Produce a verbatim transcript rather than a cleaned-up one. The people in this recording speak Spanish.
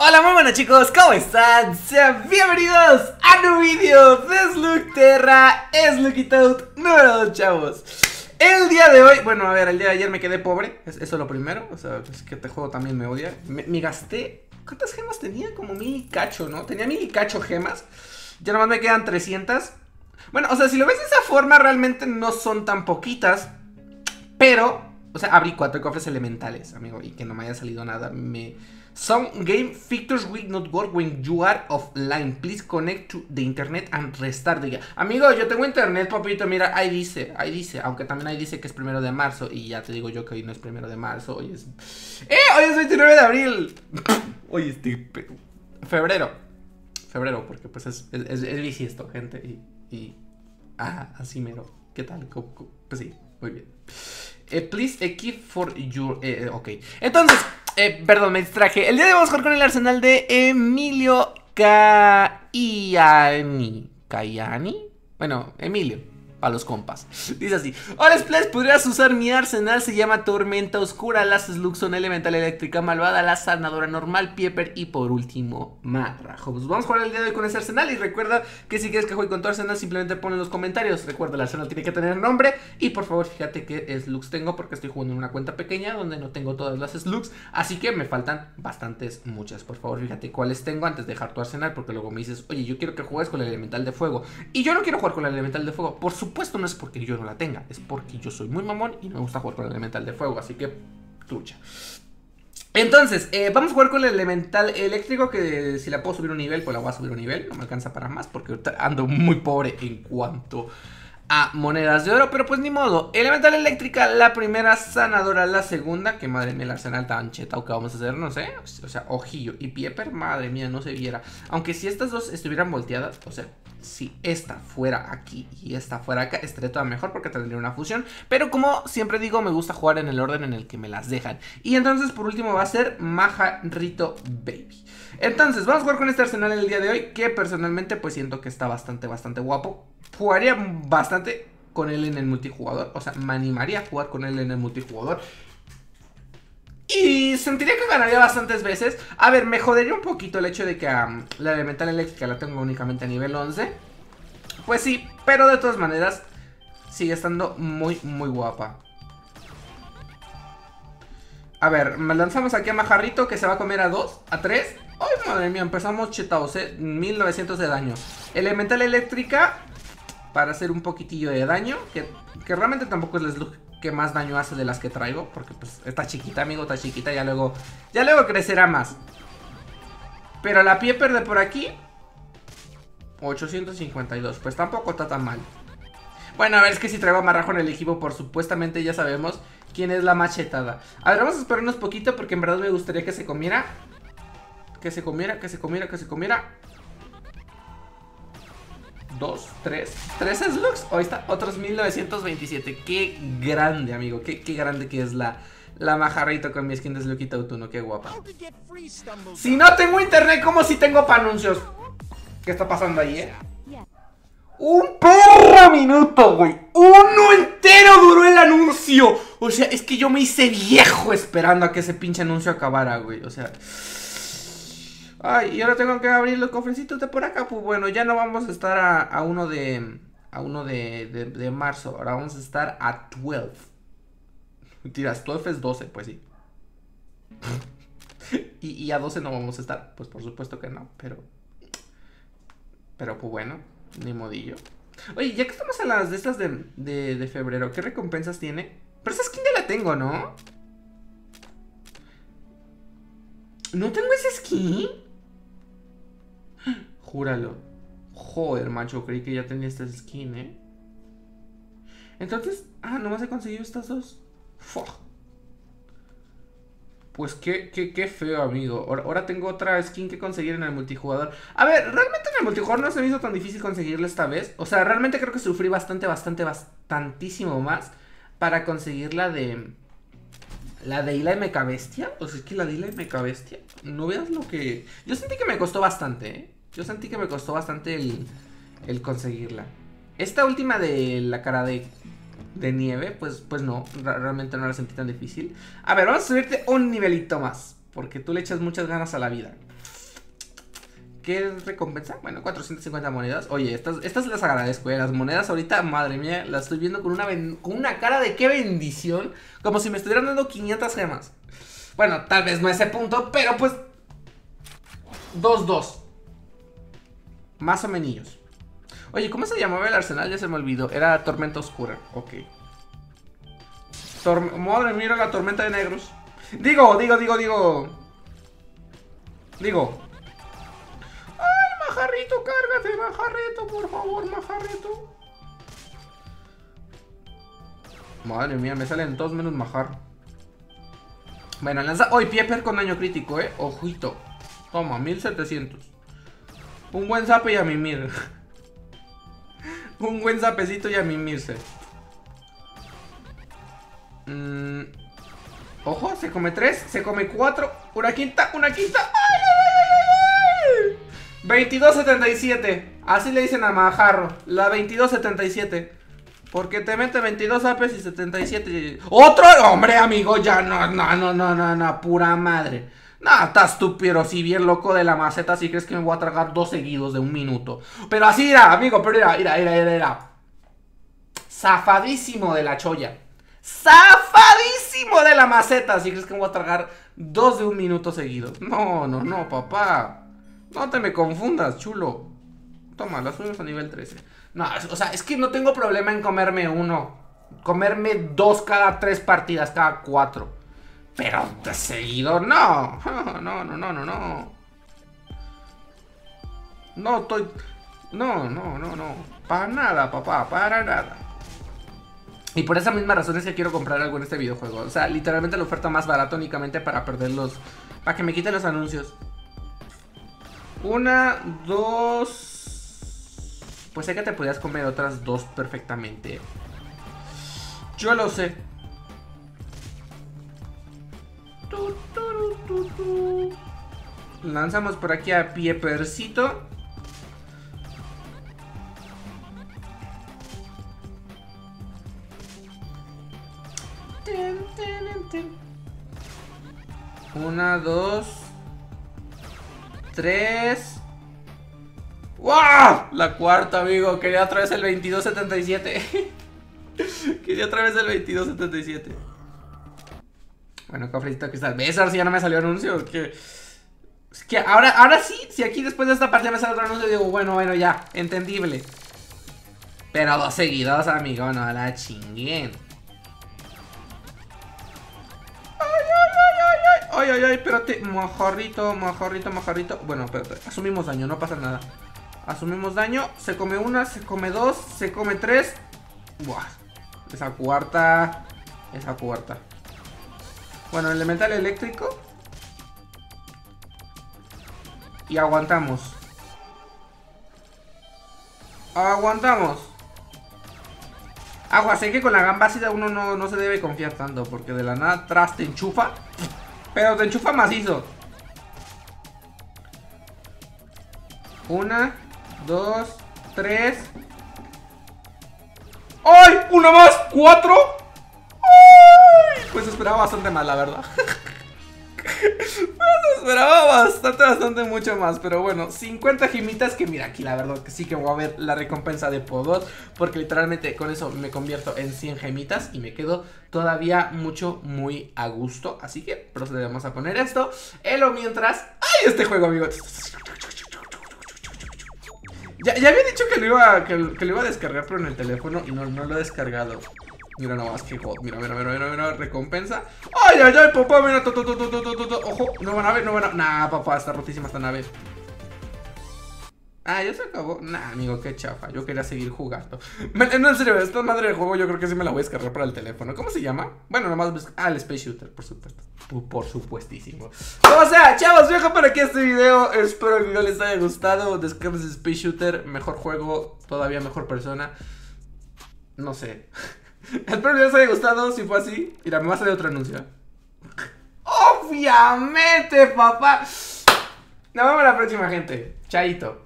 Hola, muy buenas chicos, ¿cómo están? Sean bienvenidos a un nuevo video de Slugterra, Slugitoad número dos, chavos. El día de hoy, bueno, a ver, el día de ayer me quedé pobre, es, eso es lo primero. O sea, es que este juego también me odia. Me, me gasté, ¿cuántas gemas tenía? Como mil y cacho, ¿no? Tenía mil y cacho gemas. Ya nomás me quedan trescientas. Bueno, o sea, si lo ves de esa forma, realmente no son tan poquitas. Pero, o sea, abrí cuatro cofres elementales, amigo, y que no me haya salido nada. Me... Some game features will not work when you are offline. Please connect to the internet and restart the game. Amigo, yo tengo internet, papito. Mira, ahí dice, ahí dice. Aunque también ahí dice que es primero de marzo. Y ya te digo yo que hoy no es primero de marzo. Hoy es... ¡Eh! Hoy es veintinueve de abril. Hoy es de... febrero. Febrero, porque pues es, es, es, es bisiesto, gente. Y... y... Ah, así mero. ¿Qué tal? Pues sí, muy bien. Eh, please equip for your... Eh, ok. Entonces... Eh, perdón, me distraje. El día de hoy vamos a jugar con el arsenal de Emilio Caiani. ¿Caiani? Bueno, Emilio, para los compas. Dice así: hola Splash, podrías usar mi arsenal. Se llama Tormenta Oscura. Las slugs son elemental eléctrica malvada, la sanadora normal, Pieper y por último Madrajo. Pues vamos a jugar el día de hoy con ese arsenal. Y recuerda que si quieres que juegue con tu arsenal, simplemente pon en los comentarios. Recuerda, el arsenal tiene que tener nombre. Y por favor fíjate qué slugs tengo, porque estoy jugando en una cuenta pequeña donde no tengo todas las slugs. Así que me faltan bastantes, muchas. Por favor fíjate cuáles tengo antes de dejar tu arsenal, porque luego me dices: oye, yo quiero que juegues con el elemental de fuego. Y yo no quiero jugar con el elemental de fuego. Por supuesto Supuesto, no es porque yo no la tenga, es porque yo soy muy mamón y no me gusta jugar con el elemental de fuego, así que trucha. Entonces, eh, vamos a jugar con el elemental eléctrico, que si la puedo subir un nivel, pues la voy a subir un nivel. No me alcanza para más porque ando muy pobre en cuanto a monedas de oro, pero pues ni modo. Elemental eléctrica, la primera, sanadora la segunda. Que madre mía, el arsenal tan chetao que vamos a hacer, no sé. O sea, ojillo y Pieper, madre mía, no se viera. Aunque si estas dos estuvieran volteadas, o sea, si esta fuera aquí y esta fuera acá, estaría toda mejor porque tendría una fusión. Pero como siempre digo, me gusta jugar en el orden en el que me las dejan. Y entonces por último va a ser Majarrito Baby. Entonces vamos a jugar con este arsenal el día de hoy, que personalmente pues siento que está bastante, bastante guapo. Jugaría bastante con él en el multijugador. O sea, me animaría a jugar con él en el multijugador. Y sentiría que ganaría bastantes veces. A ver, me jodería un poquito el hecho de que um, la elemental eléctrica la tengo únicamente a nivel once. Pues sí, pero de todas maneras sigue estando muy, muy guapa. A ver, lanzamos aquí a Majarrito, que se va a comer a dos, a tres. Ay, madre mía, empezamos chetados, eh, mil novecientos de daño. Elemental eléctrica para hacer un poquitillo de daño, que, que realmente tampoco es la slug que más daño hace de las que traigo, porque pues está chiquita, amigo, está chiquita. Ya luego, ya luego crecerá más. Pero la Pieper de por aquí, ochocientos cincuenta y dos, pues tampoco está tan mal. Bueno, a ver, es que si traigo a Madrajo en el equipo, por supuestamente ya sabemos quién es la machetada. A ver, vamos a esperarnos poquito, porque en verdad me gustaría que se comiera. Que se comiera, que se comiera, que se comiera. Dos, tres, tres slugs. Ahí está, otros mil novecientos veintisiete. Qué grande, amigo, qué, qué grande que es la, la Majarrito con mi skin de Slugitoad uno. Qué guapa. Si no tengo internet, ¿cómo si tengo para anuncios? ¿Qué está pasando ahí, eh? Un perro minuto, güey. Uno entero duró el anuncio. O sea, es que yo me hice viejo esperando a que ese pinche anuncio acabara, güey. O sea... Ay, y ahora tengo que abrir los cofrecitos de por acá. Pues bueno, ya no vamos a estar a, a uno de... A uno de, de, de marzo. Ahora vamos a estar a doce. Mentiras, doce es doce, pues sí. y, y a doce no vamos a estar. Pues por supuesto que no, pero... Pero pues bueno, ni modillo. Oye, ya que estamos en las de estas de, de, de febrero, ¿qué recompensas tiene? Pero esa skin ya la tengo, ¿no? ¿No tengo esa skin? Júralo. Joder, macho, creí que ya tenía esta skin, ¿eh? Entonces... Ah, nomás he conseguido estas dos. Fuck. Pues qué, qué, qué feo, amigo. Ahora, ahora tengo otra skin que conseguir en el multijugador. A ver, realmente en el multijugador no se me hizo tan difícil conseguirla esta vez. O sea, realmente creo que sufrí bastante, bastante, bastantísimo más para conseguirla de... La de Isla de Mecabestia. O sea, es que la de Isla de Mecabestia, no veas lo que... Yo sentí que me costó bastante, ¿eh? Yo sentí que me costó bastante el, el conseguirla. Esta última de la cara de, de nieve, pues, pues no, realmente no la sentí tan difícil. A ver, vamos a subirte un nivelito más, porque tú le echas muchas ganas a la vida. ¿qué recompensa? Bueno, cuatrocientas cincuenta monedas. Oye, estas, estas las agradezco, ¿eh? Las monedas ahorita, madre mía, las estoy viendo con una, con una cara de qué bendición. Como si me estuvieran dando quinientas gemas. Bueno, tal vez no a ese punto, pero pues dos dos. Más o menos. Oye, ¿cómo se llamaba el arsenal? Ya se me olvidó. Era Tormenta Oscura, ok. Tor Madre mía, la tormenta de negros. Digo, digo, digo, digo Digo Ay, majarrito, cárgate, majarrito, por favor, majarrito. Madre mía, me salen todos menos majar. Bueno, lanza. Hoy, Pieper con daño crítico, eh. Ojito. Toma, mil setecientos. Un buen zape y a mimir. Un buen zapecito y a mimirse. Mm. Ojo, se come tres, se come cuatro. Una quinta, una quinta. ¡Ay, ay, ay, ay! veintidós setenta y siete. Así le dicen a Majarro. La veintidós setenta y siete. Porque te mete veintidós apes y setenta y siete. ¡Otro! Hombre, amigo, ya no, no, no, no, no, no, pura madre. No, estás estúpido, si bien loco de la maceta, si crees que me voy a tragar dos seguidos de un minuto. Pero así era, amigo, pero era, era, era, era, era. Zafadísimo de la cholla. Zafadísimo de la maceta, si crees que me voy a tragar dos de un minuto seguido. No, no, no, papá. No te me confundas, chulo. Toma, las subimos a nivel trece. No, o sea, es que no tengo problema en comerme uno. Comerme dos cada tres partidas, cada cuatro. Pero de seguido, no. No, no, no, no, no. No estoy... No, no, no, no. Para nada, papá, para nada. Y por esa misma razón es que quiero comprar algo en este videojuego. O sea, literalmente la oferta más barata únicamente para perderlos. Para que me quiten los anuncios. Una, dos... Pues sé que te podías comer otras dos perfectamente. Yo lo sé. Tu, tu, tu, tu. Lanzamos por aquí a Piepercito. Una, dos, tres. ¡Wow! La cuarta, amigo. Quería otra vez el veintidós setenta y siete. Quería otra vez el veintidós setenta y siete. Bueno, cofrecito cristal. ¿Ves? Ahora sí ya no me salió anuncio. Que, es que ahora, ahora sí, si aquí después de esta partida me sale otro anuncio, digo, bueno, bueno, ya, entendible. Pero dos seguidos, amigo, no la chinguen. Ay, ay, ay, espérate, majarrito, majarrito, majarrito. Bueno, espérate, asumimos daño, no pasa nada. Asumimos daño, se come una, se come dos, se come tres. Buah, esa cuarta, esa cuarta. Bueno, elemental eléctrico. Y aguantamos. Aguantamos. Agua, sé que con la gamba ácida uno no, no se debe confiar tanto, porque de la nada atrás te enchufa. Pero te enchufa macizo. Una, dos, tres. ¡Ay! ¡Una más! ¡Cuatro! ¡Ay! Pues esperaba bastante más, la verdad. Pues esperaba bastante, bastante mucho más. Pero bueno, cincuenta gemitas. Que mira, aquí la verdad que sí que voy a ver la recompensa de Podot. Porque literalmente con eso me convierto en cien gemitas. Y me quedo todavía mucho, muy a gusto. Así que procedemos a poner esto. Elo mientras... ¡Ay! Este juego, amigos. Ya, ya había dicho que lo, iba, que, que lo iba a descargar, pero en el teléfono. Y no, no lo he descargado. Mira nomás que god, mira, mira, mira, mira, mira, recompensa. Ay, ay, ay, papá, mira, to, to, to, to, to, to, to. Ojo, nueva nave, nueva nave. Nah, papá, está rotísima esta nave. Ah, ya se acabó. Nah, amigo, qué chafa. Yo quería seguir jugando. No, en serio, esta madre de juego yo creo que sí me la voy a descargar para el teléfono. ¿Cómo se llama? Bueno, nomás. Ah, el Space Shooter, por supuesto. Por supuestísimo. O sea, chavos, dejo por aquí este video. Espero el video les haya gustado. Descarguen Space Shooter. Mejor juego, todavía mejor persona. No sé. Espero que les haya gustado. Si fue así, mira, me va a salir otro anuncio. Obviamente, papá. Nos vemos la próxima, gente. Chaito.